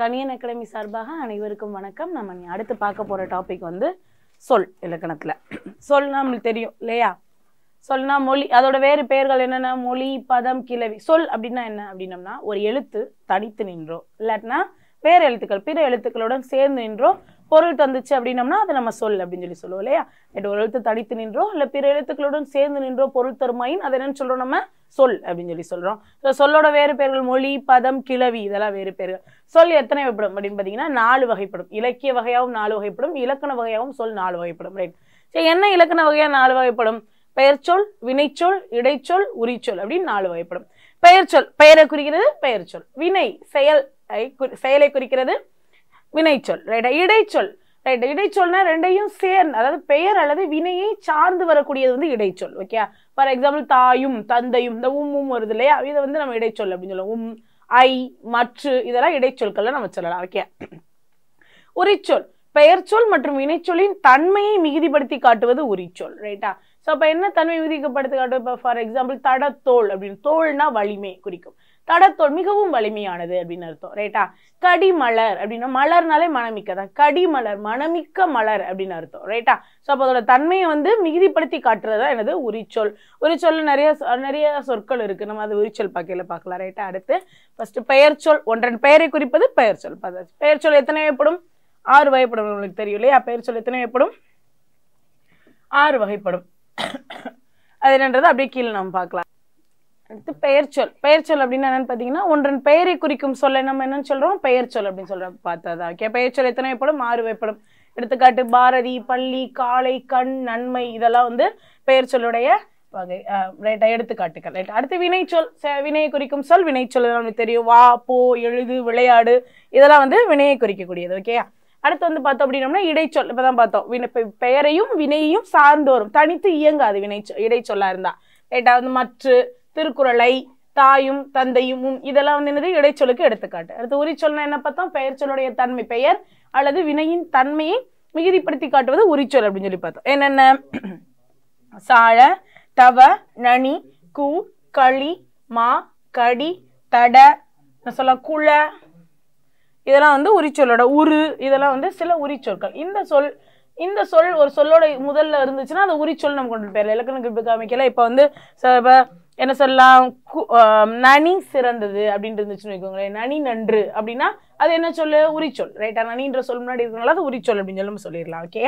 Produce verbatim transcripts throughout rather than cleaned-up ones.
Kaniyan academy சார்பாக அனைவருக்கும் வணக்கம். நம்ம அடுத்து பார்க்க போற டாபிக் வந்து சொல் இலக்கணத்துல. சொல்னா நமக்கு தெரியும் இல்லையா? சொல்னா மொழி, அதோட வேறு பெயர்கள் என்னென்ன? மொழி, பதம், கிளவி. சொல் அப்படின்னா என்ன அப்படின்னம்னா ஒரு எழுத்து தனித்து நின்றோ இல்லாட்டினா வேற எழுத்துக்கள் பிற எழுத்துக்களுடன் சேர்ந்து நின்றோ பொருள் தந்துச்சு அப்படின்னம்னா அதை நம்ம சொல் அப்படின்னு சொல்லி சொல்லுவோம் இல்லையா? ஒரு எழுத்து தனித்து நின்றோ இல்ல பிற எழுத்துக்களுடன் சேர்ந்து நின்றோ பொருள் தருமாயின் அதை என்னன்னு சொல்றோம்? நம்ம சொல் அப்படின்னு சொல்லி சொல்றோம். சொல்லோட வேறு பெயர்கள் மொழி, பதம், கிளவி, இதெல்லாம் வேறு பெயர்கள். சொல் எத்தனை வகைப்படும் அப்படின்னு பாத்தீங்கன்னா நாலு வகைப்படும். இலக்கிய வகையாகவும் நாலு வகைப்படும், இலக்கண வகையாகவும் சொல் நாலு வகைப்படும். ரைட்? சரி, என்ன இலக்கண வகையா நாலு வகைப்படும்? பெயர்ச்சொல், வினைச்சொல், இடைச்சொல், உரிச்சொல் அப்படின்னு நாலு வகைப்படும். பெயர்ச்சொல் பெயரை குறிக்கிறது பெயர்ச்சொல். வினை செயல் செயலை குறிக்கிறது வினைச்சொல். ரைட்டா? இடைச்சொல் ரைட் இடைச்சொல்னா ரெண்டையும் சேர்ந்து, அதாவது பெயர் அல்லது வினையை சார்ந்து வரக்கூடியது வந்து இடைச்சொல். ஓகே, ஃபார் எக்ஸாம்பிள் தாயும் தந்தையும், இந்த உம் உம் வருது இல்லையா, இதை வந்து நம்ம இடைச்சொல் அப்படின்னு சொல்லுவோம். உம், ஐ, மற்று, இதெல்லாம் இடைச்சொற்கள் நம்ம சொல்லலாம். ஓகே. உரிச்சொல் பெயர்ச்சொல் மற்றும் வினைச்சொல்லின் தன்மையை மிகுதிப்படுத்தி காட்டுவது உரிச்சொல். ரைட்டா? ஸோ அப்போ என்ன தன்மை மிகுதிப்படுத்தி காட்டுவது? இப்போ ஃபார் எக்ஸாம்பிள் தடத்தோல் அப்படின்னு, தோல்னா வலிமை குறிக்கும். தடத்தோல் மிகவும் வலிமையானது அப்படின்னு அர்த்தம். ரைட்டா? கடிமலர் அப்படின்னா மலர்னாலே மணமிக்கதான், கடிமலர் மணமிக்க மலர் அப்படின்னு அர்த்தம். ரைட்டா? ஸோ அப்போ அதோட தன்மையை வந்து மிகுதிப்படுத்தி காட்டுறதா என்னது? உரிச்சொல். உரிச்சொல் நிறைய நிறைய சொற்கள் இருக்கு, நம்ம அது உரிச்சொல் பாக்கையில பார்க்கலாம். ரைட்டா? அடுத்து ஃபர்ஸ்ட் பெயர்ச்சொல். ஒன்றன் பெயரை குறிப்பது பெயர்ச்சொல். பெயர்ச்சொல் எத்தனை வகைப்படும்? ஆறு வகைப்படும். உங்களுக்கு தெரியும் இல்லையா? பெயர்ச்சொல் எத்தனை வகைப்படும்? ஆறு வகைப்படும். அது என்னன்றது அப்படியே கீழே நம்ம பார்க்கலாம். அடுத்து பெயர்ச்சொல். பெயர்ச்சொல் அப்படின்னா என்னன்னு பாத்தீங்கன்னா ஒன்றன் பெயரை குறிக்கும் சொல்ல நம்ம என்னன்னு சொல்றோம்? பெயர்ச்சொல் அப்படின்னு சொல்றோம். பார்த்ததா? ஓகே. பெயர்ச்சொல் எத்தனை வகைப்படும்? ஆறு வகைப்படும். எடுத்துக்காட்டு பாரதி, பள்ளி, காளை, கண், நன்மை, இதெல்லாம் வந்து பெயர்ச்சொல்லுடைய வகை. ரைட்டா? எடுத்துக்காட்டுகள். ரைட்? அடுத்து வினைச்சொல். வினையை குறிக்கும் சொல் வினைச்சொல். நமக்கு தெரியும். வா, போ, எழுது, விளையாடு, இதெல்லாம் வந்து வினையை குறிக்கக்கூடியது. ஓகே. அடுத்து வந்து பார்த்தோம் அப்படின்னோம்னா இடைச்சொல். இப்பதான் பார்த்தோம், பெயரையும் வினையையும் சார்ந்து வரும், தனித்து இயங்காது வினைச்சொல் இடைச்சொல்லா இருந்தா. ரைட்டா? வந்து மற்ற, திருக்குறளை, தாயும் தந்தையும், இதெல்லாம் வந்து என்னது? இடைச்சொலுக்கு எடுத்துக்காட்டு. அடுத்து உரிச்சொல்னா என்ன பார்த்தோம்? பெயர் சொல்லுடைய தன்மை, பெயர் அல்லது வினையின் தன்மையை மிகுதிப்படுத்தி காட்டுவது உரிச்சொல் அப்படின்னு சொல்லி பார்த்தோம். என்னென்ன? சாழ, தவ, நனி, கூ, களி, மா, கடி, தட, சொல்ல குள, இதெல்லாம் வந்து உரிச்சொல்லோட. உரு, இதெல்லாம் வந்து சில உரிச்சொற்கள். இந்த சொல் இந்த சொல் ஒரு சொல்லோட முதல்ல இருந்துச்சுன்னா அது உரிச்சொல் நம்ம கொண்டு போயிடலாம். இலக்கண காமிக்கல. இப்ப வந்து என்ன சொல்லலாம்? நனி சிறந்தது அப்படின்னு இருந்துச்சுன்னு வைக்கோங்களேன். நனி நன்று அப்படின்னா அது என்ன சொல்லு? உரிச்சொல். ரைட்டா? நனின்ற சொல் முன்னாடி இருக்கனால அது உரிச்சொல் அப்படின்னு சொல்லி நம்ம சொல்லிடலாம். ஓகே.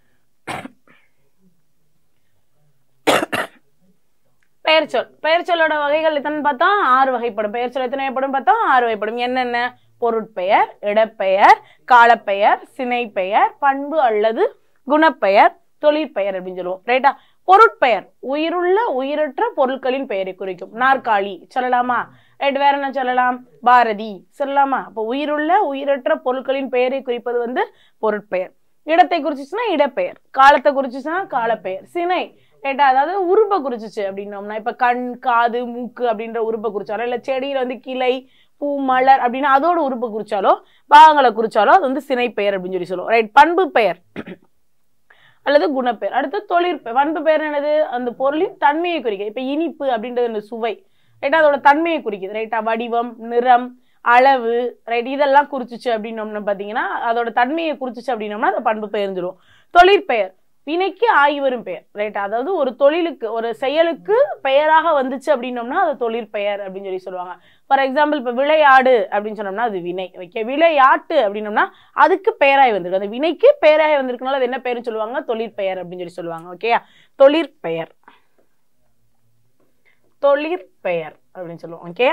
பெயர்ச்சொல். பெயர்ச்சொல்லோட வகைகள் எத்தனை பார்த்தா ஆறு வகைப்படும். பெயர்ச்சொல் எத்தனை வகைப்படும் பார்த்தா ஆறு வகைப்படும். என்னென்ன? பொருட்பெயர், இடப்பெயர், காலப்பெயர், சினைப்பெயர், பண்பு அல்லது குணப்பெயர், தொழிற்பெயர் அப்படின்னு சொல்லுவோம். ரைட்டா? பொருட்பெயர் உயிருள்ள உயிரற்ற பொருட்களின் பெயரை குறிக்கும். நாற்காலி சொல்லலாமா? ரைட்? வேற என்ன சொல்லலாம்? பாரதி சொல்லலாமா? அப்போ உயிருள்ள உயிரற்ற பொருட்களின் பெயரை குறிப்பது வந்து பொருட்பெயர். இடத்தை குறிச்சுச்சுன்னா இடப்பெயர், காலத்தை குறிச்சுச்சுன்னா காலப்பெயர், சினை ரைட்டா? அதாவது உருப்பை குறிச்சிச்சு அப்படின்னோம்னா இப்ப கண், காது, மூக்கு அப்படின்ற உருப்பை குறிச்சாலோ, இல்ல செடியில வந்து கிளை, பூ, மலர் அப்படின்னா அதோட உறுப்பை குறிச்சாலோ, பாகங்களை குறிச்சாலோ அது வந்து சினை பெயர் அப்படின்னு சொல்லி சொல்லுவோம். ரைட்? பண்பு பெயர் அல்லது குணப்பெயர். அடுத்து தொழிற்பெயர். பண்பு பெயர் என்னது? அந்த பொருளின் தன்மையை குறிக்க. இப்ப இனிப்பு அப்படின்றது இந்த சுவை. ரைட்டா? அதோட தன்மையை குறிக்குது. ரைட்டா? வடிவம், நிறம், அளவு, ரைட்? இதெல்லாம் குறிச்சிச்சு அப்படின்னோம்னா பாத்தீங்கன்னா அதோட தன்மையை குறிச்சிச்சு அப்படின்னோம்னா அதை பண்பு பெயர்ந்துடும். தொழிற்பெயர் வினைக்கு ஆகி வரும் பெயர். ரைட்? அதாவது ஒரு தொழிலுக்கு ஒரு செயலுக்கு பெயராக வந்துச்சு அப்படின்னோம்னா அது தொழிற்பெயர் அப்படின்னு சொல்லி சொல்லுவாங்க. ஃபார் எக்ஸாம்பிள் இப்ப விளையாடு அப்படின்னு சொன்னோம்னா அது வினை. ஓகே. விளையாட்டு அப்படின்னோம்னா அதுக்கு பெயராய் வந்திருக்கு, அந்த வினைக்கு பெயராய் வந்திருக்கனால அது என்ன பெயர்னு சொல்லுவாங்க? தொழிற்பெயர் அப்படின்னு சொல்லி சொல்லுவாங்க. ஓகே. தொழிற்பெயர் தொழிற்பெயர் அப்படின்னு சொல்லுவோம். ஓகே.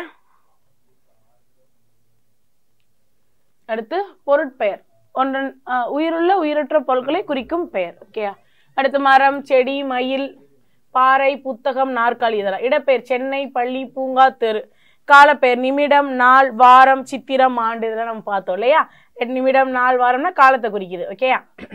அடுத்து பொருட்பெயர். ஒன்றன் உயிருள்ள உயிரற்ற பொருட்களை குறிக்கும் பெயர். ஓகே. அடுத்து மரம், செடி, மயில், பாறை, புத்தகம், நாற்காலி, இதெல்லாம் இடப்பெயர். சென்னை, பள்ளி, பூங்கா, தெரு. காலப்பெயர் நிமிடம், நாள், வாரம், சித்திரம், ஆண்டு, இதெல்லாம் நம்ம பார்த்தோம் இல்லையா? நிமிடம், நாள், வாரம்னா காலத்தை குறிக்குது. ஓகே.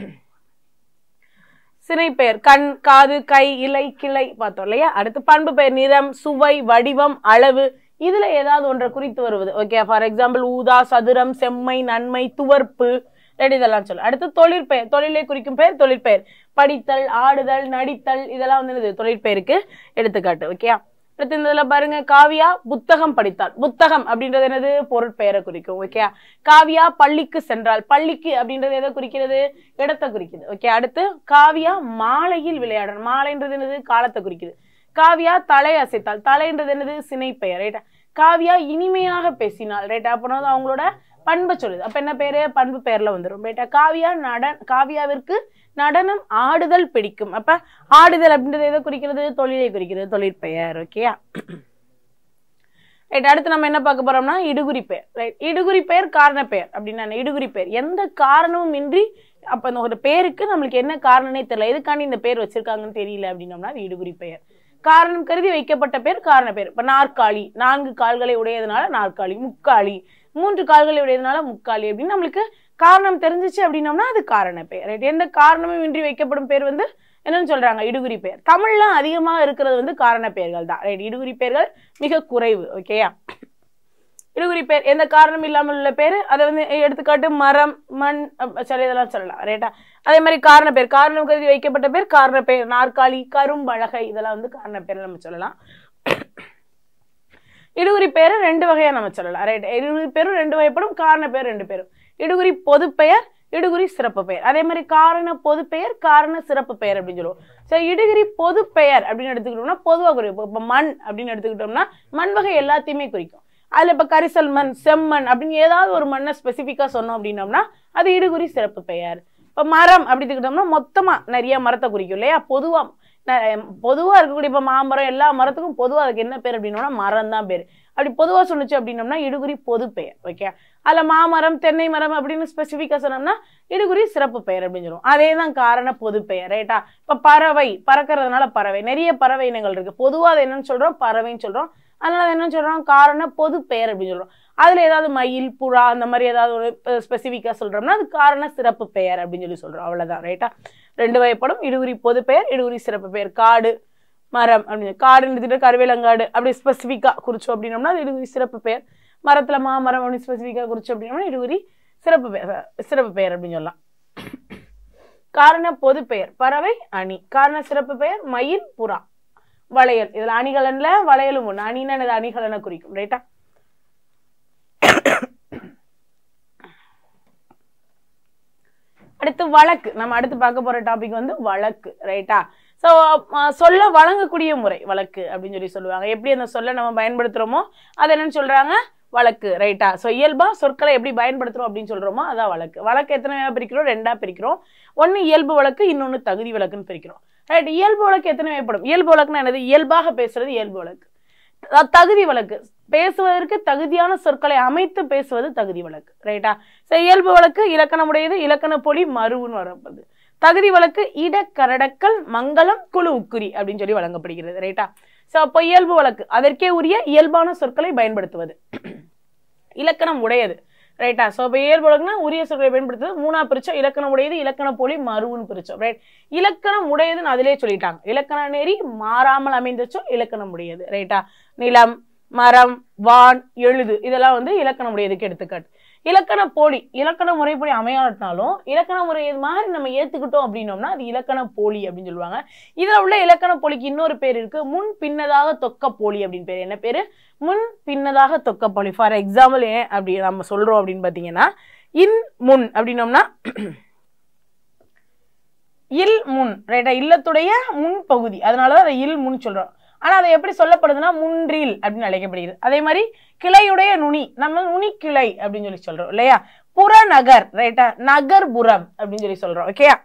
சினைப்பெயர் கண், காது, கை, இலை, கிளை பார்த்தோம் இல்லையா? அடுத்து பண்பு பெயர் நிறம், சுவை, வடிவம், அளவு, இதுல ஏதாவது ஒன்றை குறித்து வருவது. ஓகே. ஃபார் எக்ஸாம்பிள் ஊதா, சதுரம், செம்மை, நன்மை, துவர்ப்பு, இதெல்லாம் சொல்லு. அடுத்து தொழிற்பெயர். தொழிலை குறிக்கும் பெயர் தொழிற்பெயர். படித்தல், ஆடுதல், நடித்தல், இதெல்லாம் வந்து தொழிற்பெயருக்கு எடுத்துக்காட்டு. ஓகே. அடுத்து இந்த பாருங்க காவியா புத்தகம் படித்தாள். புத்தகம் அப்படின்றது என்னது? பொருட்பெயரை குறிக்கும். ஓகே. காவியா பள்ளிக்கு சென்றாள். பள்ளிக்கு அப்படின்றது எதை குறிக்கிறது? இடத்தை குறிக்குது. ஓகே. அடுத்து காவியா மாலையில் விளையாட. மாலைன்றது என்னது? காலத்தை குறிக்குது. காவியா தலை அசைத்தாள். தலைன்றது என்னது? சினை பெயர். ரைட்டா. காவியா இனிமையாக பேசினாள். ரைட்டா. அப்போ அவங்களோட பண்பை சொல்லுது. அப்ப என்ன பேரு? பண்பு பெயர்ல வந்துடும். ரைட்டா. காவியா நட காவியாவிற்கு நடனம் ஆடுதல் பிடிக்கும். அப்ப ஆடுதல் அப்படின்றது எதை குறிக்கிறது? தொழிலை குறிக்கிறது. தொழிற்பெயர். ஓகேயா. ரைட். அடுத்து நம்ம என்ன பார்க்க போறோம்னா இடுகுறி பெயர். ரைட். இடுகுறி பெயர் காரண பெயர் அப்படின்னா இடுகுறி பெயர் எந்த காரணமும் இன்றி அப்ப இந்த ஒரு பேருக்கு நம்மளுக்கு என்ன காரணமே தெரியல, எதுக்காண்டி இந்த பேர் வச்சிருக்காங்கன்னு தெரியல அப்படின்னோம்னா அது இடுகுறி பெயர். காரணம் கருதி வைக்கப்பட்ட பேர் காரண பெயர். இப்ப நாற்காலி நான்கு கால்களை உடையதுனால நாற்காலி. முக்காலி மூன்று கால்களை உடையதுனால முக்காலி அப்படின்னு நம்மளுக்கு காரணம் தெரிஞ்சிச்சு அப்படின்னோம்னா அது காரண பெயர். ரைட். எந்த காரணமும் இன்றி வைக்கப்படும் பேர் வந்து என்னன்னு சொல்றாங்க? இடுகுறி பெயர். தமிழ்ல அதிகமா இருக்கிறது வந்து காரண பெயர்கள் தான். ரைட். இடுகுறி பெயர்கள் மிக குறைவு. ஓகேயா. இடுகுறி பெயர் எந்த காரணம் இல்லாமல் உள்ள பேரு அதை வந்து எடுத்துக்காட்டு மரம், மண், சரி இதெல்லாம் சொல்லலாம். ரைட்டா. அதே மாதிரி காரண பெயர் காரணம் கருதி வைக்கப்பட்ட பேர் காரண பெயர். நாற்காலி, கரும்பலகை இதெல்லாம் வந்து காரண பெயர் நம்ம சொல்லலாம். இடுகுறி பெயரை ரெண்டு வகையா நம்ம சொல்லலாம். ரைட். இடுகுறி பேரும் ரெண்டு வகைப்படும், காரண பெயர் ரெண்டு பேரும். இடுகுறி பொது பெயர், இடுகுறி சிறப்பு பெயர். அதே மாதிரி காரண பொது பெயர், காரண சிறப்பு பெயர் அப்படின்னு சொல்லுவோம். சோ இடுகுறி பொது பெயர் அப்படின்னு எடுத்துக்கிட்டோம்னா பொதுவாக குறிக்கும். இப்ப மண் அப்படின்னு எடுத்துக்கிட்டோம்னா மண் வகை எல்லாத்தையுமே குறிக்கும். அதுல இப்ப கரிசல் மண், செம்மண் அப்படின்னு ஏதாவது ஒரு மண்ணை ஸ்பெசிபிக்கா சொன்னோம் அப்படின்னோம்னா அது இடுகுறி சிறப்பு பெயர். இப்ப மரம் அப்படி எடுத்துக்கிட்டோம்னா மொத்தமா நிறைய மரத்தை குறிக்கும் இல்லையா? பொதுவா பொதுவா இருக்கக்கூடிய இப்ப மாமரம் எல்லா மரத்துக்கும் பொதுவா அதுக்கு என்ன பேர் அப்படின்னோம்னா மரம் தான் பேரு. அப்படி பொதுவா சொன்னிச்சு அப்படின்னோம்னா இடுகுறி பொது பெயர். ஓகே. அதுல மாமரம், தென்னை மரம் அப்படின்னு ஸ்பெசிபிக்கா சொன்னோம்னா இடுகுறி சிறப்பு பெயர் அப்படின்னு சொல்லுவோம். அதே தான் காரண பொது பெயர். ரைட்டா. இப்ப பறவை பறக்கிறதுனால பறவை, நிறைய பறவை இனங்கள் இருக்கு. பொதுவா அது என்னன்னு சொல்றோம்? பறவைன்னு சொல்றோம். அதனால என்னன்னு சொல்றோம்? காரண பொது பெயர் அப்படின்னு சொல்றோம். அதுல ஏதாவது மயில், புறா அந்த மாதிரி ஏதாவது ஒரு ஸ்பெசிபிக்கா சொல்றோம்னா அது காரண சிறப்பு பெயர் அப்படின்னு சொல்லி சொல்றோம். அவ்வளவுதான். ரைட்டா. ரெண்டு வகைப்படும். இடுகுறி பொது பெயர், இடுகுறி சிறப்பு பெயர். காடு, மரம் அப்படின்னு காடுன்னு கருவேலங்காடு அப்படி ஸ்பெசிபிக்கா குறிச்சோம் அப்படின்னோம்னா அது இடுகுறி சிறப்பு பெயர். மரத்துல மாமரம் அப்படின்னு ஸ்பெசிபிக்கா குறிச்சோம் அப்படின்னோம்னா இடுகுறி சிறப்பு பெயர் சிறப்பு பெயர் அப்படின்னு சொல்லலாம். காரண பொது பெயர் பறவை, அணி. காரண சிறப்பு பெயர் மயில், புறா, வளையல். இதுல அணிகலன்ல வளையலும் ஒண்ணு. அணின்னு அணிகலனை குறிக்கும். ரைட்டா. அடுத்து வழக்கு. நம்ம அடுத்து பார்க்க போற டாபிக் வந்து வழக்கு. ரைட்டா. சோ சொல்ல வழங்கக்கூடிய முறை வழக்கு அப்படின்னு சொல்லி சொல்லுவாங்க. எப்படி அந்த சொல்ல நம்ம பயன்படுத்துறோமோ அது என்னன்னு சொல்றாங்க? வழக்கு. ரைட்டா. சோ இயல்பா சொற்களை எப்படி பயன்படுத்துறோம் அப்படின்னு சொல்றோமோ அதான் வழக்கு. வழக்கு எத்தனை பிரிக்கிறோம்? ரெண்டா பிரிக்கிறோம். ஒன்னு இயல்பு வழக்கு, இன்னொன்னு தகுதி வழக்குன்னு பிரிக்கிறோம். ரைட். இயல்பு வழக்கு எத்தனை வகைப்படும்? இயல்பு வழக்குன்னா என்னது? இயல்பாக பேசுறது இயல்பு வழக்கு. தகுதி வழக்கு பேசுவதற்கு தகுதியான சொற்களை அமைத்து பேசுவது தகுதி வழக்கு. ரைட்டா. சோ இயல்பு வழக்கு இலக்கணம் உடையது, இலக்கண பொலி மருவுன்னு வரப்படுது. தகுதி வழக்கு இடக்கரடக்கல், மங்களம், குழு உக்குரி அப்படின்னு சொல்லி வழங்கப்படுகிறது. ரைட்டா. சோ அப்போ இயல்பு வழக்கு அதற்கே உரிய இயல்பான சொற்களை பயன்படுத்துவது. இலக்கணம் உடையது. ரைட்டா. சோ இப்ப இயல்பு வழக்குனா உரிய சொற்களை பயன்படுத்துவது. மூணா பிரிச்சோம். இலக்கணம் உடையது, இலக்கண பொலி மருவுன்னு பிரிச்சோம். ரைட். இலக்கணம் உடையதுன்னு அதிலே சொல்லிட்டாங்க. இலக்கண நெறி மாறாமல் அமைந்த சொல் இலக்கணம் உடையது. ரைட்டா. நிலம், மரம், வான், எழுது இதெல்லாம் வந்து இலக்கணம் உடையதுக்கு எடுத்துக்காட்டு. இலக்கண போலி இலக்கண முறைப்படி அமையாட்டினாலும் இலக்கண முறை மாதிரி நம்ம ஏத்துக்கிட்டோம் அப்படின்னோம்னா அது இலக்கண போலி அப்படின்னு சொல்லுவாங்க. இதுல உள்ள இலக்கண போலிக்கு இன்னொரு பேர் இருக்கு. முன் பின்னதாக தொக்க போலி அப்படின்னு பேரு. என்ன பேரு? முன் பின்னதாக தொக்க போலி. ஃபார் எக்ஸாம்பிள் ஏன் அப்படி நம்ம சொல்றோம் அப்படின்னு பாத்தீங்கன்னா இன் முன் அப்படின்னோம்னா இல் முன். ரைட்டா. இல்லத்துடைய முன் பகுதி, அதனாலதான் அதை இல் முன் சொல்றோம். ஆனா அதை எப்படி சொல்லப்படுதுன்னா முன்றில் அப்படின்னு அழைக்கப்படுகிறது. அதே மாதிரி கிளையுடைய நுனி நம்ம நுனி கிளை அப்படின்னு சொல்லி சொல்றோம் இல்லையா? புறநகர். ரைட்டா. நகர்புறம் அப்படின்னு சொல்லி சொல்றோம். ஓகேயா.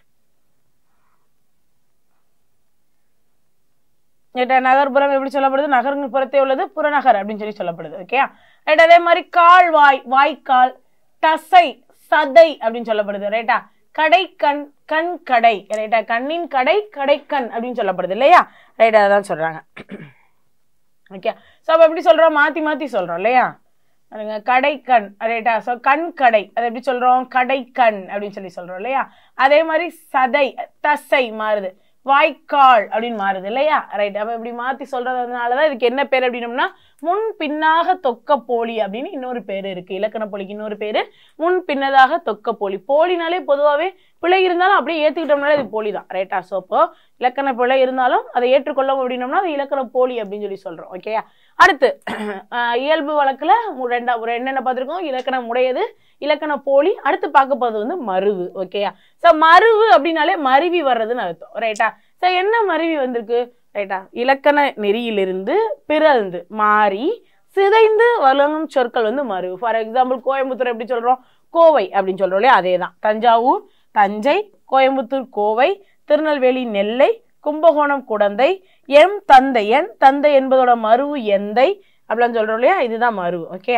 நகர்புறம் எப்படி சொல்லப்படுது? நகருக்கு புறத்தே உள்ளது புறநகர் அப்படின்னு சொல்லி சொல்லப்படுது. ஓகேயா. ரைட். அதே மாதிரி கால்வாய், வாய்க்கால், தசை, சதை அப்படின்னு சொல்லப்படுது. ரைட்டா. கடைக்கண், கண் கடை. ரைட்டா. கண்ணின் கடை, கடைக்கண் அப்படின்னு சொல்லப்படுது இல்லையா? ரைட்டா. அதான் சொல்றாங்க. ஓகே. சோ அப்ப எப்படி சொல்றோம்? மாத்தி மாத்தி சொல்றோம் இல்லையா? கடைக்கண். ரைட்டா. சோ கண் கடை அது எப்படி சொல்றோம்? கடைக்கண் அப்படின்னு சொல்லி சொல்றோம் இல்லையா? அதே மாதிரி சதை, தசை மாறுது. வாய்க்கால் அப்படின்னு மாறுது இல்லையா? ரைட். அப்ப இப்படி மாத்தி சொல்றதுனாலதான் இதுக்கு என்ன பேர் அப்படின்னோம்னா முன் பின்னாக தொக்க போலி அப்படின்னு இன்னொரு பேரு இருக்கு. இலக்கண போலிக்கு இன்னொரு பேரு முன் பின்னதாக தொக்க போலி. போலினாலே பொதுவாகவே பிழை இருந்தாலும் அப்படியே ஏத்துக்கிட்டோம்னாலே அது போலி தான். ரைட்டா? ஸோ அப்போ இலக்கண பிழை இருந்தாலும் அதை ஏற்றுக்கொள்ளும் அப்படின்னோம்னா அது இலக்கண போலி அப்படின்னு சொல்லி சொல்றோம். ஓகேயா? அடுத்து இயல்பு வழக்குல ரெண்டா ஒரு என்னென்ன பார்த்துருக்கோம்? இலக்கணம் உடையது, இலக்கண போலி. அடுத்து பார்க்க போறது வந்து மருவு. ஓகேயா? ஸோ மருவு அப்படின்னாலே மருவி வர்றதுன்னு அர்த்தம். ரைட்டா? ஸோ என்ன மருவி வந்திருக்கு? ரைட்டா? இலக்கண நெறியிலிருந்து பிறழ்ந்து மாறி சிதைந்து வழங்கும் சொற்கள் வந்து மருவு. ஃபார் எக்ஸாம்பிள் கோயம்புத்தூர் எப்படி சொல்றோம்? கோவை அப்படின்னு சொல்றோம் இல்லையா? அதே தான். தஞ்சாவூர் தஞ்சை, கோயம்புத்தூர் கோவை, திருநெல்வேலி நெல்லை, கும்பகோணம் குடந்தை, எம் தந்தை, என் தந்தை என்பதோட மருவு எந்தை அப்படின்னு சொல்றோம் இல்லையா? இதுதான் மருவு. ஓகே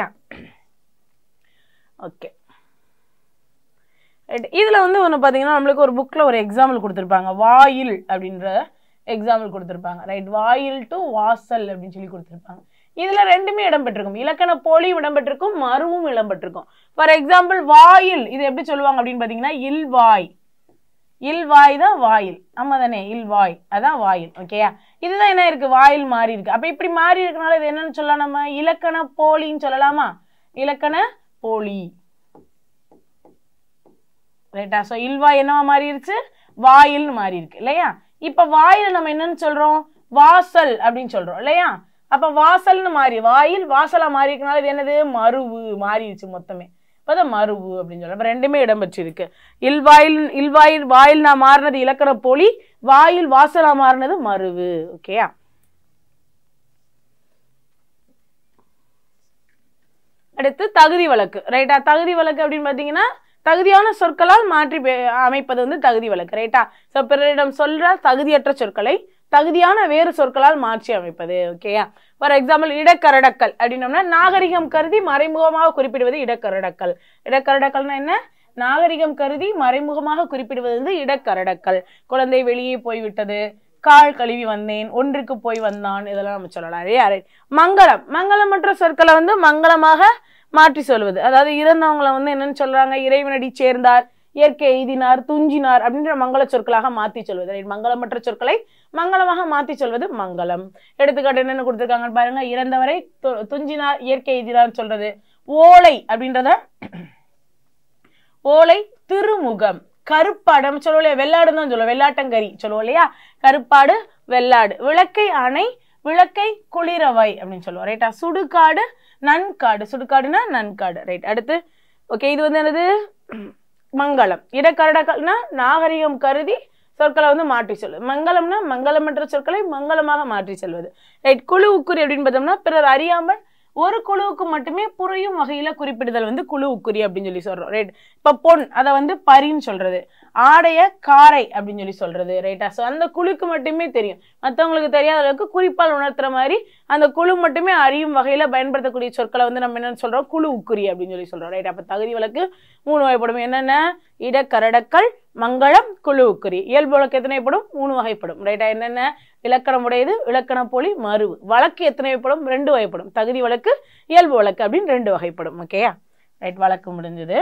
ஓகே இதுல வந்து ஒன்று பார்த்தீங்கன்னா நம்மளுக்கு ஒரு புக்ல ஒரு எக்ஸாம்பிள் கொடுத்துருப்பாங்க. வாயில் அப்படின்ற எக்ஸாம்பிள் கொடுத்துருப்பாங்க. ரைட்? வாயில் டு வாசல் அப்படின்னு சொல்லி கொடுத்துருப்பாங்க. இதுல ரெண்டுமே இடம்பெற்றிருக்கும். இலக்கண போலியும் இடம்பெற்றிருக்கும், மருவும் இடம்பெற்றிருக்கும். ஃபார் எக்ஸாம்பிள் வாயில் இது எப்படி சொல்லுவாங்க அப்படின்னு பாத்தீங்கன்னா இல்வாய். இல்வாய் தான் வாயில். ஆமா தானே? இல்வாய் அதான் வாயில். ஓகேயா? இதுதான் என்ன இருக்கு? வாயில் மாறி இருக்கு. அப்ப இப்படி மாறி இருக்கனால இது என்னன்னு சொல்லலாம்? நம்ம இலக்கண போலின்னு சொல்லலாமா? இலக்கண போலி. ரைட்டா? சோ இல்வாய் என்னவா மாறிடுச்சு? வாயில்னு மாறி இருக்கு இல்லையா? இப்ப வாயில நம்ம என்னன்னு சொல்றோம்? வாசல் அப்படின்னு சொல்றோம் இல்லையா? அப்ப வாசல்னு மாறி வாயில் வாசலா மாறி இருக்கனால இது என்னது? மருவு மாறிடுச்சு மொத்தமே. இப்பதான் மருவு அப்படின்னு சொல்றோம். அப்ப ரெண்டுமே இடம்பெற்று இருக்கு. இல்வாயில் இல்வாயில் வாயில் நான் மாறினது இலக்கண போலி, வாயில் வாசலா மாறினது மருவு. ஓகேயா? அடுத்து தகுதி வழக்கு. ரைட்டா? தகுதி வழக்கு அப்படின்னு பாத்தீங்கன்னா தகுதியான சொற்களால் மாற்றி அமைப்பது வந்து தகுதி வழக்கு. ரைட்டா? சோ பிறரிடம் சொல்ற தகுதியற்ற சொற்களை தகுதியான வேறு சொற்களால் மாற்றி அமைப்பது. ஓகேயா? ஃபார் எக்ஸாம்பிள் இடக்கரடக்கல் அப்படின்னோம்னா நாகரிகம் கருதி மறைமுகமாக குறிப்பிடுவது இடக்கரடக்கல். இடக்கரடக்கல்னா என்ன? நாகரிகம் கருதி மறைமுகமாக குறிப்பிடுவது வந்து இடக்கரடக்கல். குழந்தை வெளியே போய்விட்டது, கால் கழுவி வந்தேன், ஒன்றுக்கு போய் வந்தான், இதெல்லாம் நம்ம சொல்லலாம். மங்களம் மங்களமற்ற சொற்களை வந்து மங்களமாக மாற்றி சொல்வது. அதாவது இறந்தவங்களை வந்து என்னன்னு சொல்றாங்க? இறைவனடி சேர்ந்தார், இயற்கை எய்தினார், துஞ்சினார் அப்படின்ற மங்கள சொற்களாக மாற்றி சொல்வது. மங்களமற்ற சொற்களை மங்களமாக மாற்றி சொல்வது மங்களம். எடுத்துக்காட்டு என்னென்ன கொடுத்துருக்காங்கன்னு பாருங்க. இறந்தவரை துஞ்சினார், இயற்கை எய்தினார் சொல்றது. ஓலை அப்படின்றத ஓலை, திருமுகம், கருப்பாடு நம்ம சொல்லுவோம் இல்லையா? வெள்ளாடுன்னு தான் சொல்லுவோம். வெள்ளாட்டங்கரி சொல்லுவோம் இல்லையா? கருப்பாடு, வெள்ளாடு. விளக்கை அணை, விளக்கை குளிரவை அப்படின்னு சொல்லுவோம். ரைட்டா? சுடுகாடு, நன்காடு. சுடுகாடுனா நன்காடு. ரைட்? அடுத்து ஓகே இது வந்து என்னது? மங்களம். இடக்கரடக்கல்னா நாகரிகம் கருதி சொற்களை வந்து மாற்றி சொல்வது. மங்களம்னா மங்களமற்ற சொற்களை மங்களமாக மாற்றி சொல்வது. ரைட்? குழு உக்குறி அப்படின்னு பார்த்தோம்னா பிறர் அறியாமல் ஒரு குழுவுக்கு மட்டுமே புரியும் வகையில குறிப்பிடுதல் வந்து குழு உக்குறி அப்படின்னு சொல்லி சொல்றோம். ரைட்? இப்ப பொன் அதை வந்து பரின்னு சொல்றது, ஆடைய காரை அப்படின்னு சொல்லி சொல்றது. ரைட்டா? சோ அந்த குழுக்கு மட்டுமே தெரியும், மற்றவங்களுக்கு தெரியாத அளவுக்கு குறிப்பால் உணர்த்துற மாதிரி அந்த குழு மட்டுமே அறியும் வகையில பயன்படுத்தக்கூடிய சொற்களை வந்து நம்ம என்னன்னு சொல்றோம்? குழு உக்குறி அப்படின்னு சொல்லி சொல்றோம். ரைட்? அப்ப தகுதி வழக்கு மூணு வகைப்படும். என்னென்ன? இடக்கரடக்கல், மங்களம், குழு உக்குறி. இயல்பு வழக்கு எத்தனை வகைப்படும்? மூணு வகைப்படும். ரைட்டா? என்னென்ன? இலக்கணம் உடையது, இலக்கண போலி, மருவு. வழக்கு எத்தனை வகைப்படும்? ரெண்டு வகைப்படும். தகுதி வழக்கு, இயல்பு வழக்கு அப்படின்னு ரெண்டு வகைப்படும். ஓகேயா? ரைட்? வழக்கு முடிஞ்சது.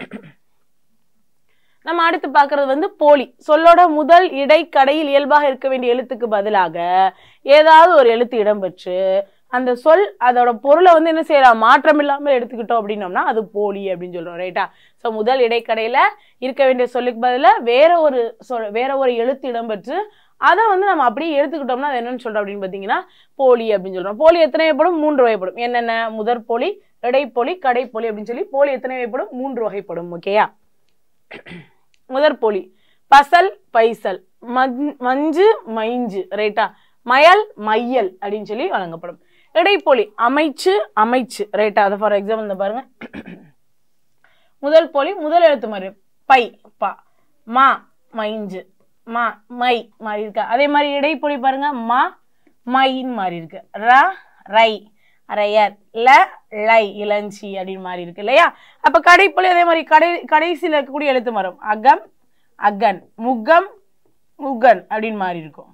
நம்ம அடுத்து பாக்குறது வந்து போலி. சொல்லோட முதல் இடை கடையில் இயல்பாக இருக்க வேண்டிய எழுத்துக்கு பதிலாக ஏதாவது ஒரு எழுத்து இடம்பெற்று அந்த சொல் அதோட பொருளை வந்து என்ன செய்யலாம்? மாற்றம் இல்லாமல் எடுத்துக்கிட்டோம் அப்படின்னோம்னா அது போலி அப்படின்னு சொல்றோம். ரைட்டா? சோ முதல் இடைக்கடையில இருக்க வேண்டிய சொல்லுக்கு பதிலா வேற ஒரு சொல் வேற ஒரு எழுத்து இடம்பெற்று அதை வந்து நம்ம அப்படியே எடுத்துக்கிட்டோம்னா அது என்னன்னு சொல்றோம் அப்படின்னு பாத்தீங்கன்னா போலி அப்படின்னு சொல்றோம். போலி எத்தனை வகைப்படும்? மூன்று வகைப்படும். என்னென்ன? முதற் போலி, இடைப்போலி, கடைப்போலி அப்படின்னு சொல்லி போலி எத்தனை வகைப்படும்? மூன்று வகைப்படும். ஓகேயா? முதற் போலி பசல், பைசல், மஞ்சு, மைஞ்சு. ரைட்டா? மயல், மையல் அப்படின்னு சொல்லி வழங்கப்படும். இடைப்போலி அமைச்சு, அமைச்சு. ரைட்டா? அதை ஃபார் எக்ஸாம்பிள் இந்த பாருங்க. முதல் போலி முதல் எழுத்து மாதிரி பை, பா, மா, மைஞ்சு, மா, மை மாறி இருக்கா? அதே மாதிரி இடைப்பொலி பாருங்க. மா, மைன்னு மாறி இருக்கு. ர, ரை, அரையர், ல, லை, இளஞ்சி அப்படின்னு மாறி இருக்கு இல்லையா? அப்ப கடைப்பொலி அதே மாதிரி கடை கடைசியில் இருக்கக்கூடிய எழுத்து மரம். அகம், அகன், முகம், முகன் அப்படின்னு மாறி இருக்கும்.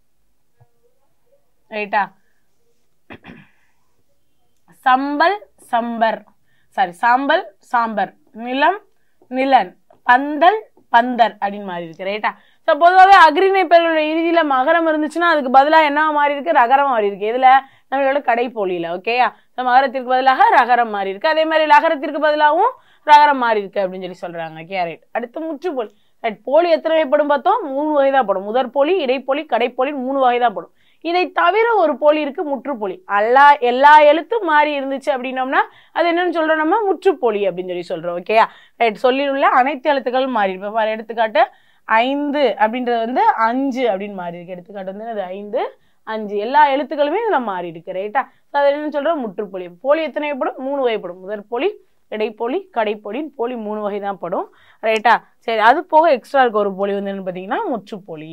ரைட்டா? சம்பல், சம்பர், சாரி சாம்பல், சாம்பர், நிலம், நிலன், பந்தல், பந்தர் அப்படின்னு மாறி இருக்கு. ரைட்டா? பொதுவாகவே அக்ரிணை பெயர்களுடைய இறுதியில மகரம் இருந்துச்சுன்னா அதுக்கு பதிலாக என்ன மாறி இருக்கு? ரகரம் மாறி இருக்கு. இதுல நம்மளோட கடைப்போலியில. ஓகேயா? மகரத்திற்கு பதிலாக ரகரம் மாறி இருக்கு. அதே மாதிரி லகரத்திற்கு பதிலாகவும் ரகரம் மாறி இருக்கு அப்படின்னு சொல்லி சொல்றாங்க. Okay right. அடுத்து முற்றுப்போலி. ரைட். போலி எத்தனை வகைப்படும் பார்த்தோம்? மூணு வகை தான் படும். முதற்போலி, இடைப்போலி, கடைப்போலி, மூணு வகை தான் படும். இதை தவிர ஒரு போலி இருக்கு, முற்றுப்போலி. எல்லா எல்லா எழுத்தும் மாறி இருந்துச்சு அப்படின்னோம்னா அது என்னன்னு சொல்றோம் நம்ம? முற்றுப்போலி அப்படின்னு சொல்லி சொல்றோம். ஓகேயா ரைட். சொல்லியுள்ள அனைத்து எழுத்துக்களும் மாறி இருப்பேன். பாரு, எடுத்துக்காட்டு ஐந்து அப்படின்றது வந்து அஞ்சு அப்படின்னு மாறி இருக்கு. எடுத்துக்காட்டு வந்து அது ஐந்து அஞ்சு எல்லா எழுத்துக்களுமே இதுல மாறி இருக்கு. ரைட்டா? அது என்னன்னு சொல்றோம்? முற்றுப்போலி. போலி எத்தனை வகைப்படும்? மூணு வகைப்படும். முதற்போலி, இடைப்போலி, கடைப்போலி. போலி மூணு வகை தான் படும். ரைட்டா? சரி, அது போக எக்ஸ்ட்ரா இருக்க ஒரு போலி வந்து என்னன்னு பாத்தீங்கன்னா முற்றுப்போலி.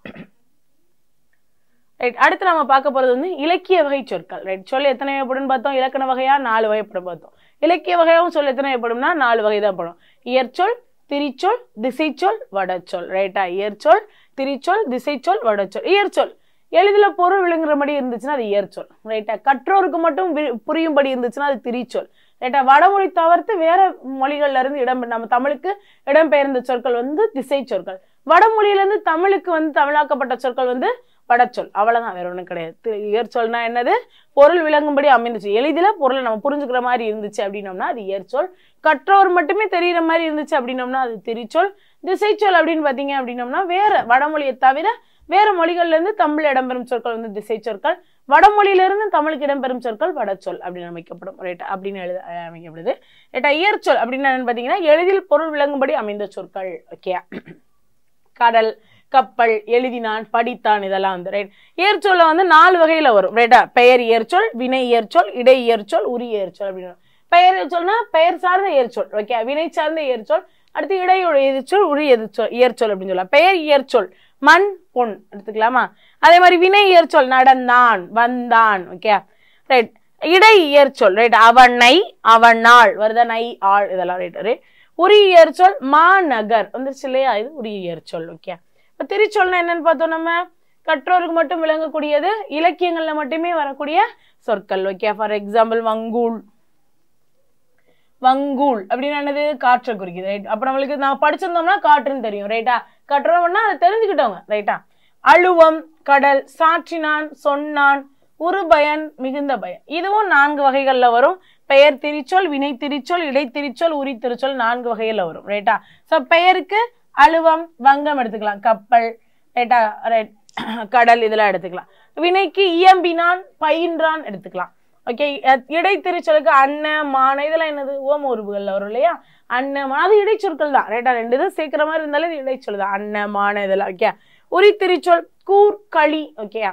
ரைட். அடுத்து நம்ம பார்க்க போறது வந்து இலக்கிய வகை சொற்கள். ரைட். சொல் எத்தனை வகைப்படும் பார்த்தோம்? இலக்கண வகையா நாலு வகைப்படும் பார்த்தோம். இலக்கிய வகையாகவும் சொல் எத்தனை வகைப்படும்னா நாலு வகை தான் படும். இயற்சொல், திரிச்சொல், திசைச்சொல், வடச்சொல். ரைட்டா? இயற்சொல், திரிச்சொல், திசைச்சொல், வடச்சொல். இயற்சொல் எளிதில பொருள் விளங்குற மாதிரி இருந்துச்சுன்னா அது இயற்சொல். ரைட்டா? கற்றோருக்கு மட்டும் புரியும்படி இருந்துச்சுன்னா அது திரிச்சொல். ரைட்டா? வடமொழி தவிர்த்து வேற மொழிகள்ல இருந்து இடம் நம்ம தமிழுக்கு இடம்பெயர்ந்த சொற்கள் வந்து திசை சொற்கள். வடமொழியில இருந்து தமிழுக்கு வந்து தமிழாக்கப்பட்ட சொற்கள் வந்து வடச்சொல். அவ்வளவுதான், வேற ஒண்ணும் கிடையாது. இயற்சொல்னா என்னது? பொருள் விளங்கும்படி அமைந்துச்சு, எளிதில பொருளை நம்ம புரிஞ்சுக்கிற மாதிரி இருந்துச்சு அப்படின்னோம்னா அது இயற்சொல். கற்றோர் மட்டுமே தெரிகிற மாதிரி இருந்துச்சு அப்படின்னோம்னா அது திரிச்சொல். திசைச்சொல் அப்படின்னு பாத்தீங்க அப்படின்னோம்னா வேற வடமொழியை தவிர வேற மொழிகள்ல இருந்து தமிழ் இடம்பெறும் சொற்கள் வந்து திசை சொற்கள். வடமொழியில இருந்து தமிழுக்கு இடம்பெறும் சொற்கள் வடச்சொல் அப்படின்னு அமைக்கப்படும். ரைட்டா? அப்படின்னு எழுத அமைக்கப்படுது. ரைட்டா? இயற்சொல் அப்படின்னு என்னன்னு பாத்தீங்கன்னா எளிதில் பொருள் விளங்கும்படி அமைந்த சொற்கள். ஓகே. கடல், கப்பல், எழுதினான், படித்தான், இதெல்லாம் வந்து ரைட். இயற்சொல்ல வந்து நாலு வகையில வரும். ரைட்டா? பெயர் இயற்சொல், வினை இயற்சொல், இடை இயற்சொல், உரி இயற்சொல் அப்படின்னு. பெயர் இயற்சொல்னா பெயர் சார்ந்த இயற்சொல். ஓகே. வினை சார்ந்த இயற்சொல். அடுத்து இடையோட எதிர்ச்சொல், உரி எதிர்ச்சொல் இயற்சொல் அப்படின்னு சொல்லலாம். பெயர் இயற்சொல் மண், பொன் எடுத்துக்கலாமா? அதே மாதிரி வினை இயற்சொல் நடந்தான், வந்தான். Okay right. இடை இயற்சொல் ரைட் அவனை, அவனால் வருதா, நை, ஆள், இதெல்லாம் ரைட். ரைட். உரி இயற்சொல் மாநகர் வந்துருச்சு இல்லையா? இது உரி இயற்சொல். ஓகே. இப்ப திரிச்சொல்னா என்னன்னு பார்த்தோம் நம்ம? கற்றோருக்கு மட்டும் விளங்கக்கூடியது, இலக்கியங்கள்ல மட்டுமே வரக்கூடிய சொற்கள். ஓகே. ஃபார் எக்ஸாம்பிள் வங்கூல். வங்கூல் அப்படின்னு என்னது? காற்றை குறிக்குது. ரைட். அப்ப நம்மளுக்கு நான் படிச்சிருந்தோம்னா காற்றுன்னு தெரியும். ரைட்டா? கற்றோம்னா அதை தெரிஞ்சுக்கிட்டவங்க. ரைட்டா? அழுவம், கடல், சாற்றினான், சொன்னான், உருபயன், மிகுந்த பயன். இதுவும் நான்கு வகைகள்ல வரும். பெயர் திரிச்சொல், வினை திரிச்சொல், இடை திரிச்சொல், உரி திரிச்சொல் நான்கு வகையில வரும். ரைட்டா? சோ பெயருக்கு அழுவம், வங்கம் எடுத்துக்கலாம். கப்பல், ரைட்டா? ரைட். கடல், இதெல்லாம் எடுத்துக்கலாம். வினைக்கு இயம்பினான், பயின்றான் எடுத்துக்கலாம். ஓகே. இடைத்திருச்சொலுக்கு அன்ன, மான, இதெல்லாம் என்னது? ஓம உருவுகள்ல வரும் இல்லையா? அன்ன, மான, அது இடைச்சொற்கள் தான். ரைட்டா? ரெண்டு இது சேர்க்கிற மாதிரி இருந்தாலும் இது இடைச்சொல் தான். அன்ன, மான, இதெல்லாம். ஓகே. உரி திரிச்சொல் கூர், களி. ஓகே.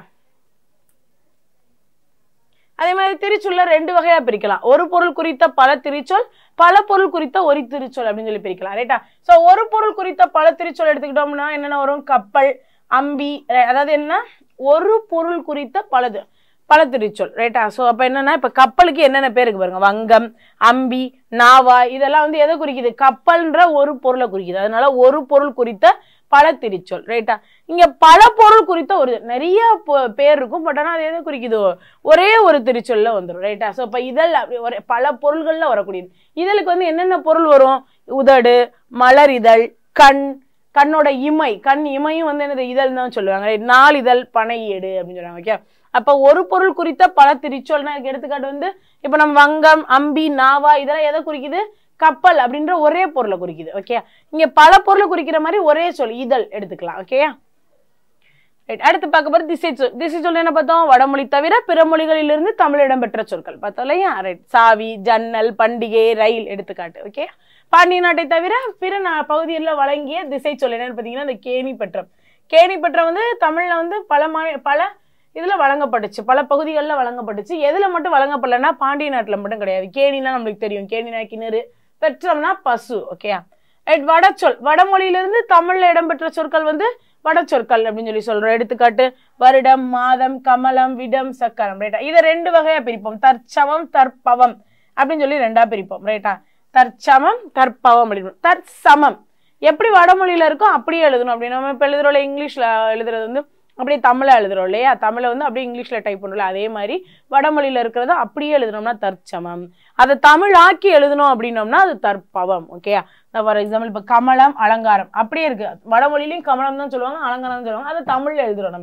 அதே மாதிரி திரிச்சொல்ல ரெண்டு வகையா பிரிக்கலாம். ஒரு பொருள் குறித்த பல திரிச்சொல், பல பொருள் குறித்த ஒரு திரிச்சொல் அப்படின்னு சொல்லி பிரிக்கலாம். ரைட்டா? சோ ஒரு பொருள் குறித்த பல திரிச்சொல் எடுத்துக்கிட்டோம்னா என்னென்ன வரும்? கப்பல், அம்பி, அதாவது என்ன? ஒரு பொருள் குறித்த பலது பல திரிச்சொல். ரைட்டா? சோ அப்ப என்னன்னா இப்ப கப்பலுக்கு என்னென்ன பேருக்கு பாருங்க? வங்கம், அம்பி, நாவா, இதெல்லாம் வந்து எதை குறிக்குது? கப்பல்ன்ற ஒரு பொருளை குறிக்குது. அதனால ஒரு பொருள் குறித்த பல திரிச்சொல். ரைட்டா? இங்க பல பொருள் குறித்த ஒரு நிறைய பேர் இருக்கும். பட் ஆனா அது எதை குறிக்குது? ஒரே ஒரு திரிச்சொல்ல வந்துடும். ரைட்டா? சோ இப்ப இதழ் அப்படி பல பொருள்கள்ல வரக்கூடியது. இதழுக்கு வந்து என்னென்ன பொருள் வரும்? உதடு, மலர் இதழ், கண், கண்ணோட இமை, கண் இமையும் வந்து என்னது? இதழ் தான் சொல்லுவாங்க. நாளிதழ், பனை ஏடு அப்படின்னு சொல்லுவாங்க. ஓகே. அப்ப ஒரு பொருள் குறித்த பல திரிச்சொல்னா எடுத்துக்காட்டு வந்து இப்ப நம்ம வங்கம், அம்பி, நாவா, இதெல்லாம் எதை குறிக்குது? கப்பல் அப்படின்ற ஒரே பொருளை குறிக்குது. ஓகே. இங்க பல பொருளை குறிக்கிற மாதிரி ஒரே சொல் இதழ் எடுத்துக்கலாம். ஓகே. அடுத்து பார்க்க போறது திசை சொல். திசை சொல் என்ன பார்த்தோம்? வடமொழி தவிர பிற மொழிகளிலிருந்து தமிழிடம் பெற்ற சொற்கள் பார்த்தோம் இல்லையா? ரைட். சாவி, ஜன்னல், பண்டிகை, ரயில் எடுத்துக்காட்டு. ஓகே. பாண்டிய நாட்டை தவிர பிற பகுதிகளில் வழங்கிய திசை சொல் என்னன்னு பாத்தீங்கன்னா இந்த கேணி பெற்றம். கேணி பெற்றம் வந்து தமிழ்ல வந்து பல பல இதுல வழங்கப்பட்டுச்சு, பல பகுதிகளில் வழங்கப்பட்டுச்சு. எதுல மட்டும் வழங்கப்படலன்னா பாண்டிய நாட்டுல மட்டும் கிடையாது. கேணினா நம்மளுக்கு தெரியும், கேணினா கிணறு, பெற்றம்னா பசு. ஓகே. ரைட். வடச்சொல் வடமொழியிலிருந்து தமிழ்ல இடம்பெற்ற சொற்கள் வந்து வடச்சொற்கள் அப்படின்னு சொல்லி சொல்றோம். எடுத்துக்காட்டு வருடம், மாதம், கமலம், விடம், சக்கரம். ரைட்டா? இதை ரெண்டு வகையா பிரிப்போம். தற்சமம், தற்பவம் அப்படின்னு சொல்லி ரெண்டா பிரிப்போம். ரைட்டா? தற்சமம், தற்பவம் அப்படின்னு. தற்சமம் எப்படி வடமொழியில இருக்கோ அப்படியே எழுதணும். அப்படின்னு நம்ம இப்ப எழுதுறோம்ல, இங்கிலீஷ்ல எழுதுறது வந்து அப்படியே தமிழை எழுதுறோம் இல்லையா? தமிழை வந்து அப்படியே இங்கிலீஷ்ல டைப் பண்ணுறோம்ல, அதே மாதிரி வடமொழியில இருக்கிறத அப்படியே எழுதணும்னா தற்சமம். அதை தமிழ் ஆக்கி எழுதணும் அப்படின்னோம்னா அது தற்பவம். ஓகே. ஃபார் எக்ஸாம்பிள் இப்ப கமலம், அலங்காரம் அப்படியே இருக்கு. வடமொழியிலையும் கமலம் தான் சொல்லுவாங்க, அலங்காரம் தான் சொல்லுவாங்க. அதை தமிழ்ல எழுதுறோம் நம்ம.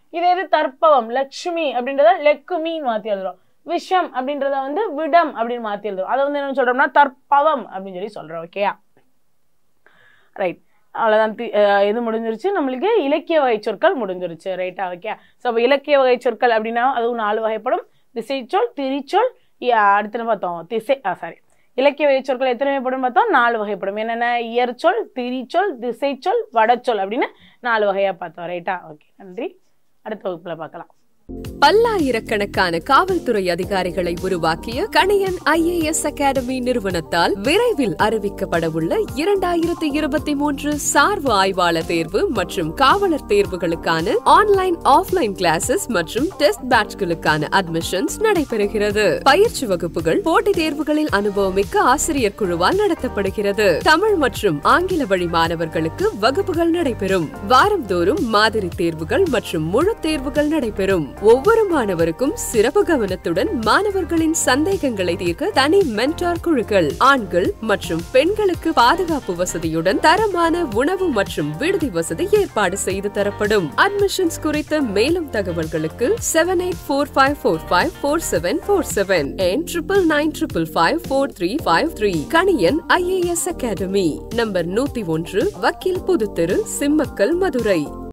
இதே இது தற்பவம் லக்ஷ்மி அப்படின்றத லெக்குமின்னு மாத்தி எழுதுறோம். விஷம் அப்படின்றத வந்து விடம் அப்படின்னு மாத்தி எழுதுறோம். அதை வந்து என்ன சொல்றோம்னா தற்பவம் அப்படின்னு சொல்லி சொல்றோம். ஓகேயா, ரைட். அவ்வளவுதான். இது முடிஞ்சிருச்சு. நம்மளுக்கு இலக்கிய வகை சொற்கள் முடிஞ்சிருச்சு. ரைட்டா? ஓகே. ஸோ அப்போ இலக்கிய வகை சொற்கள் அப்படின்னா அதுவும் நாலு வகைப்படும். திசைச்சொல், திரிச்சொல், அடுத்து பார்த்தோம் திசை சாரி இலக்கிய வகை சொற்கள் எத்தனை வகைப்படும் பார்த்தோம்? நாலு வகைப்படும். என்னென்ன? இயற்சொல், திரிச்சொல், திசைச்சொல், வடச்சொல் அப்படின்னு நாலு வகையா பார்த்தோம். ரைட்டா? ஓகே, நன்றி. அடுத்த வகுப்புல பார்க்கலாம். பல்லாயிரக்கணக்கான காவல்துறை அதிகாரிகளை உருவாக்கிய Kaniyan I A S academy நிறுவனத்தால் விரைவில் அறிவிக்கப்பட உள்ள இரண்டாயிரத்தி இருபத்தி மூன்று சார்பு ஆய்வாளர் தேர்வு மற்றும் காவலர் தேர்வுகளுக்கான ஆன்லைன் ஆஃப்லைன் கிளாஸஸ் மற்றும் டெஸ்ட் பேட்ச்களுக்கான அட்மிஷன்ஸ் நடைபெறுகிறது. பயிற்சி வகுப்புகள் போட்டித் தேர்வுகளில் அனுபவமிக்க ஆசிரியர் குழுவால் நடத்தப்படுகிறது. தமிழ் மற்றும் ஆங்கில வழி மாணவர்களுக்கு வகுப்புகள் நடைபெறும். வாரந்தோறும் மாதிரி தேர்வுகள் மற்றும் முழு தேர்வுகள் நடைபெறும். ஒவ்வொரு மாணவருக்கும் சிறப்பு கவனத்துடன் மாணவர்களின் சந்தேகங்களை தீர்க்க தனி மென்டார் குழுக்கள், ஆண்கள் மற்றும் பெண்களுக்கு பாதுகாப்பு வசதியுடன் தரமான உணவு மற்றும் விடுதி வசதி ஏற்பாடு செய்து தரப்படும். அட்மிஷன்ஸ் குறித்த மேலும் தகவல்களுக்கு seven eight four five four five four seven four seven and triple nine triple five four three five three. Kaniyan I A S academy, number நூத்தி ஒன்று, வக்கீல் புதுத்தெரு, சிம்மக்கல், மதுரை.